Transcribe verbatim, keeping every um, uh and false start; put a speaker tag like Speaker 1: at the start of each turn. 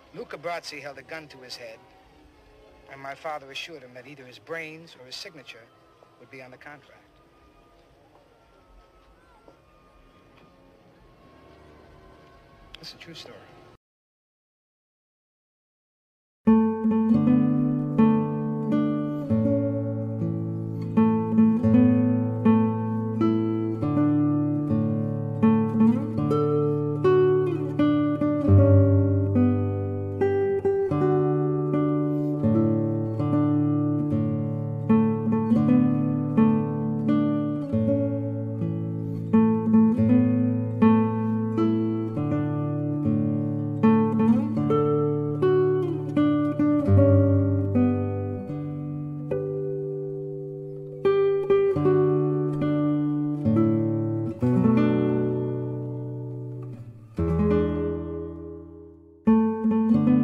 Speaker 1: Luca Brazzi held a gun to his head, and my father assured him that either his brains or his signature would be on the contract. It's a true story.
Speaker 2: Thank you.